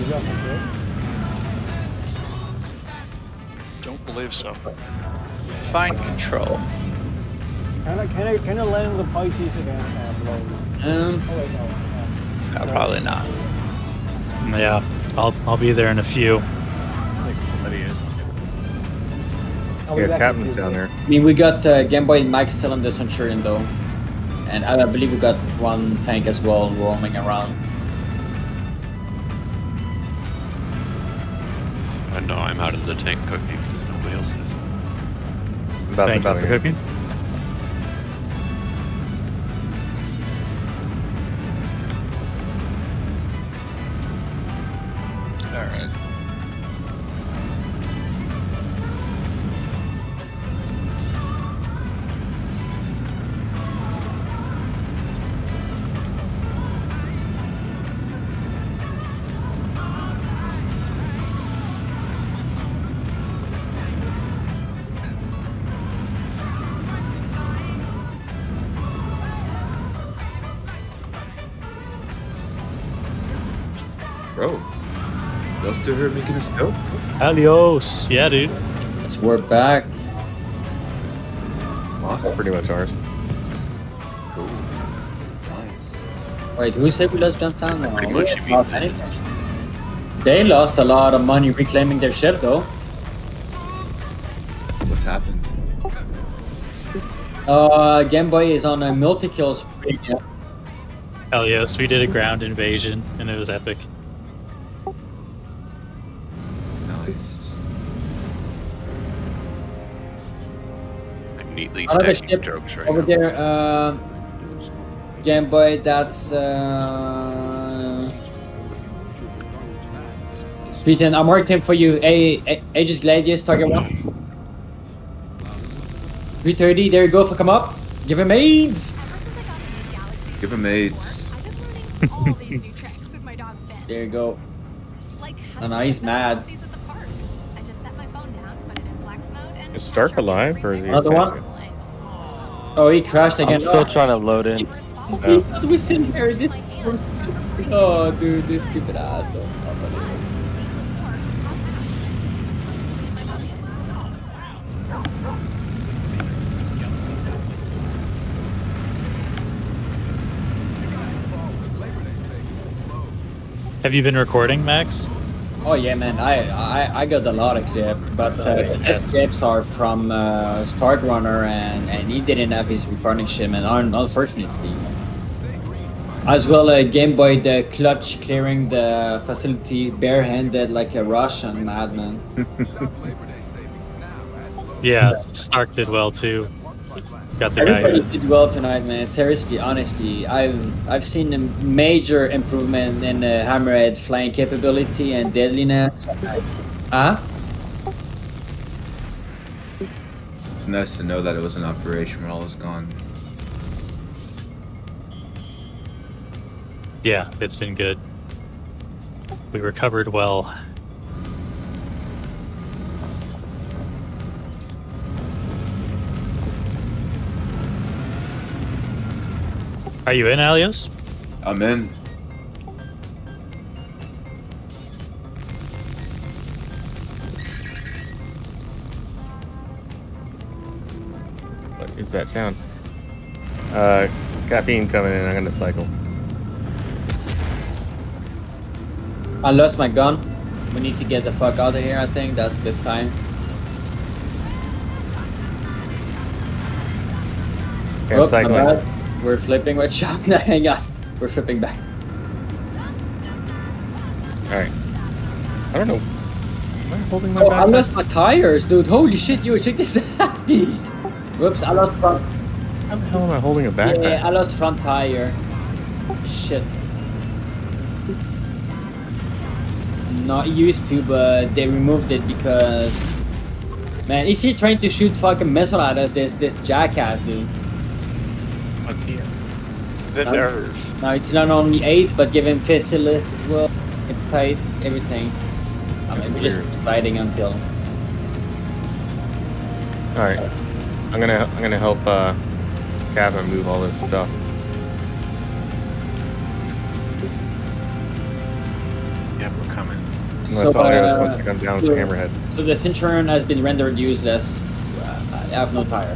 got the kill? Don't believe so. Find control. Can I land the Pisces again? Below? Oh wait, no. Probably not. Yeah, I'll be there in a few. Somebody is. I'll be Yeah, back in captain's 2 down there. minutes. I mean, we got Game Boy and Mike still on the Centurion though, and I believe we got one tank as well roaming around. I know I'm out of the tank cooking because nobody else is. Thank you for cooking. Alright. Bro, y'all still here making a scope? Alios, yeah, dude. So we're back. That's pretty much ours. Cool. Nice. Wait, who said we lost downtown? No, Pretty we much didn't you lost mean- anything. They lost a lot of money reclaiming their ship though. What's happened? Game Boy is on a multi-kill spree. Yeah. Alios, we did a ground invasion and it was epic. Nice. I'm neatly Another stacking ship jokes right over now. there, Game Boy, that's Peter, I marked him for you. Aegis Gladius, target 1. 330, there you go, come up. Give him AIDS! Give him AIDS. There you go. Oh, no, he's mad. Is Stark alive or is he? Another one? Oh, he crashed again. I'm still trying to load in. He's not within here. Oh, dude, this stupid asshole. Have you been recording, Max? Oh yeah, man, I got a lot of clips, but the best clips are from Start Runner, and he didn't have his recording ship, and unfortunately. As well, Game Boy, the clutch clearing the facility barehanded like a Russian madman. Yeah, Stark did well too. Got the Everybody guy. did well tonight, man. Seriously, honestly, I've seen a major improvement in Hammerhead flying capability and deadliness. Huh? It's nice to know that it was an operation when all was gone. Yeah, it's been good. We recovered well. Are you in, Alios? I'm in. What is that sound? Caffeine coming in. I'm gonna cycle. I lost my gun. We need to get the fuck out of here, I think. That's a good time. Okay, I'm Oh, my cycling. bad. We're flipping. Wait, shot. Hang on. We're flipping back. Alright. I don't know. Am I holding my Oh, I backpack? lost my tires, dude. Holy shit, you check this out. Whoops, I lost front. How the hell am I holding a backpack? Yeah, I lost front tire. Shit. Not used to, but they removed it because... Man, is he trying to shoot fucking missile at us, this jackass, dude? What's here? The nerve. Now it's not only 8, but give him Facilis as well. Tight, everything. I mean, we're just Weird. fighting until... Alright. I'm gonna help Kevin move all this stuff. Yep, we're coming. Unless So, Olios wants to come down with so- Hammerhead. So the Centurion has been rendered useless. I have no tire.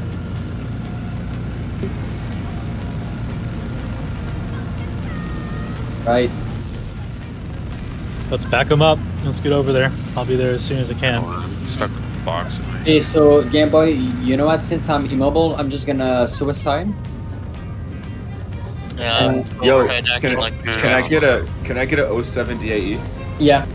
Right. Let's back them up. Let's get over there. I'll be there as soon as I can. Oh, I'm stuck with the box in my Okay, so Game Boy, you know what? Since I'm immobile, I'm just gonna suicide. Yeah, Yo, overhead acting like can I get a 07 DAE? Yeah.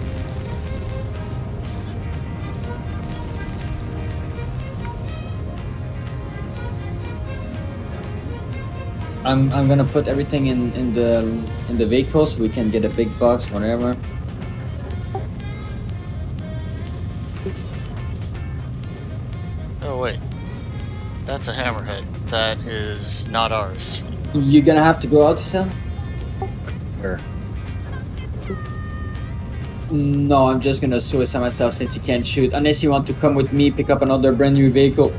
I'm gonna put everything in the vehicle so we can get a big box, whatever. Oh wait, that's a hammerhead. That is not ours. You're gonna have to go out, Sam? Sure. No, I'm just gonna suicide myself since you can't shoot. Unless you want to come with me, pick up another brand new vehicle.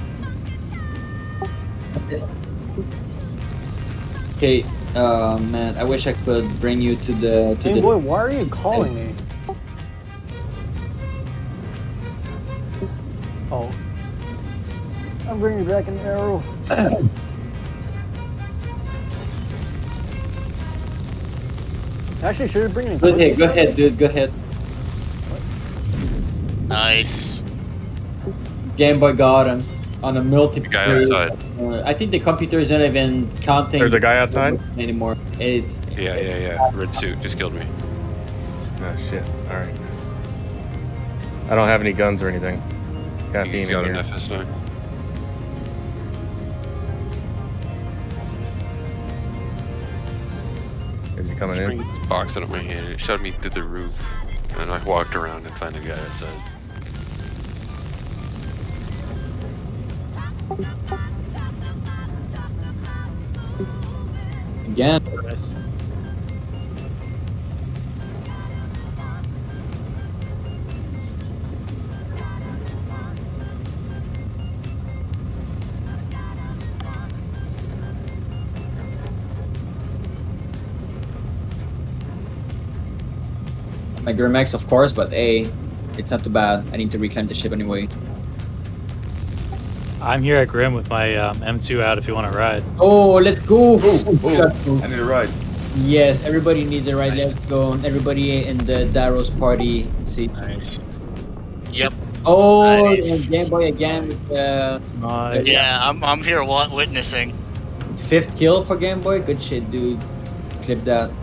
Okay, man, I wish I could bring you to the Hey boy, why are you calling me? Oh. I'm bringing back an arrow. Actually, should we bring in? Go ahead, dude, go ahead. Nice. Game Boy got him on a multiplayer. guy outside. I think the computer is not even counting. There's a guy outside? Anymore. It's Yeah. Red suit just killed me. Oh shit. Alright. I don't have any guns or anything. Caffeine He's in got an here. FS9. Is he coming in? Bring this box out of my hand. It showed me through the roof, and I walked around and found the guy outside. again. Nice. My Grimax, of course, but hey, it's not too bad. I need to reclaim the ship anyway. I'm here at Grim with my M2 out if you want to ride. Oh, let's go! Oh, I need a ride. Yes, everybody needs a ride. Let's go. Everybody in the Daros party. See. Nice. Yep. Oh, Nice. and Game Boy again with the Nice. Yeah, I'm here witnessing. 5th kill for Game Boy. Good shit, dude. Clip that.